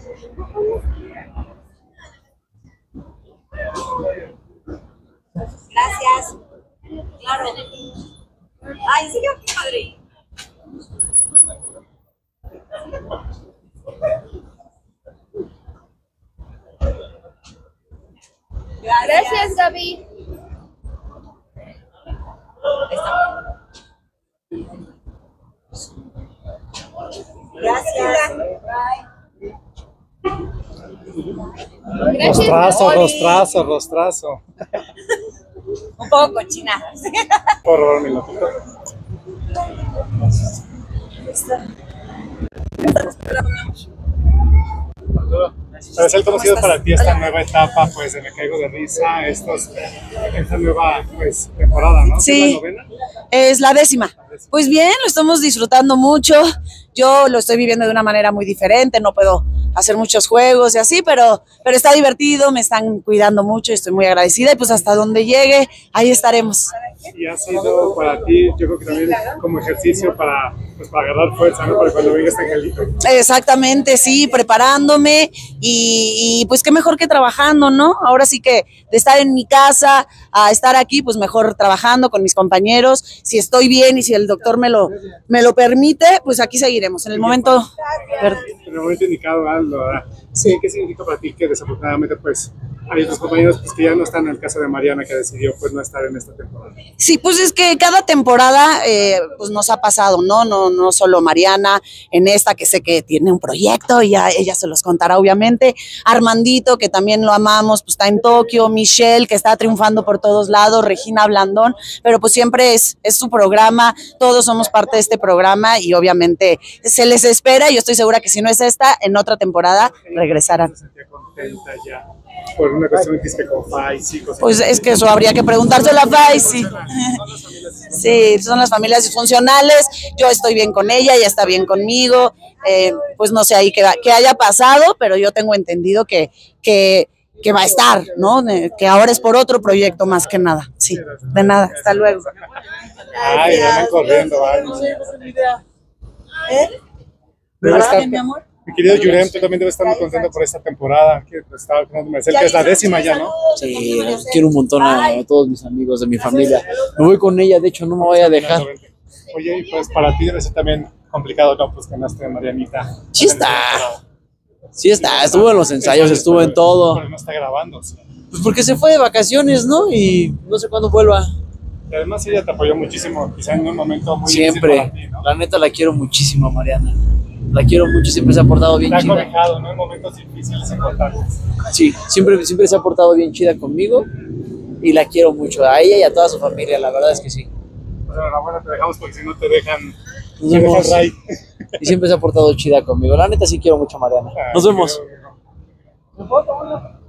Gracias. Claro. Ay, sí, qué padre. Gracias, Gaby. Gracias. Rostrazo, rostrazo. Un poco cochina. Por favor, mi lotito. Maricel, ¿cómo ha sido para ti esta nueva etapa, pues, de Me Caigo de Risa, esta nueva, pues, temporada, ¿no? Sí. ¿Es la novena? Es la 10ª. Pues bien, lo estamos disfrutando mucho. Yo lo estoy viviendo de una manera muy diferente, no puedo hacer muchos juegos y así, pero está divertido, me están cuidando mucho y estoy muy agradecida y pues hasta donde llegue, ahí estaremos. Y ha sido para ti, yo creo que también como ejercicio para agarrar fuerza, ¿no? Para cuando venga este angelito. Exactamente, sí, preparándome y pues qué mejor que trabajando, ¿no? Ahora sí que de estar en mi casa a estar aquí, pues mejor trabajando con mis compañeros. Si estoy bien y si el doctor me lo permite, pues aquí seguiremos. En el momento indicado, Aldo, ¿verdad? Sí. ¿Qué significa para ti que desafortunadamente, pues, hay otros compañeros pues, que ya no están en el caso de Mariana, que decidió pues no estar en esta temporada? Sí, pues es que cada temporada pues nos ha pasado, no solo Mariana, en esta que sé que tiene un proyecto y ya ella se los contará obviamente, Armandito, que también lo amamos, pues está en Tokio, Michelle, que está triunfando por todos lados, Regina Blandón, pero pues siempre es su programa, todos somos parte de este programa y obviamente se les espera y yo estoy segura que si no es esta, en otra temporada regresarán. ¿Se sentía contenta ya por una cuestión que con Faisy? Pues es que eso habría que preguntárselo a Faisy. Sí, son las familias disfuncionales, yo estoy bien con ella está bien conmigo, pues no sé ahí qué haya pasado, pero yo tengo entendido que va a estar, ¿no? Que ahora es por otro proyecto más que nada. Sí, de nada, hasta luego. Ay, van corriendo, vale. ¿Verdad, mi amor? Mi querido Yurem, tú también debes estar muy contento por esta temporada, que estaba hablando Maricel, que es la 10ª ya, ¿no? Sí, quiero un montón a todos mis amigos de mi familia. Me voy con ella, de hecho, no me voy a dejar. Oye, y pues para ti debe ser también complicado, ¿no? Pues que no esté Marianita. Sí está, estuvo en los ensayos, estuvo en todo. Pero no está grabando, sí. Pues porque se fue de vacaciones, ¿no? Y no sé cuándo vuelva. Y además ella te apoyó muchísimo, quizá en un momento muy siempre, difícil para ti, ¿no? La neta la quiero muchísimo, Mariana. La quiero mucho, siempre se ha portado bien chida. La ha cobijado, ¿no? En momentos difíciles, importantes. Sí, siempre se ha portado bien chida conmigo y la quiero mucho, a ella y a toda su familia, la verdad es que sí. Pues enhorabuena, te dejamos porque si no te dejan... Nos vemos. Y siempre se ha portado chida conmigo. La neta sí quiero mucho a Mariana. Nos vemos.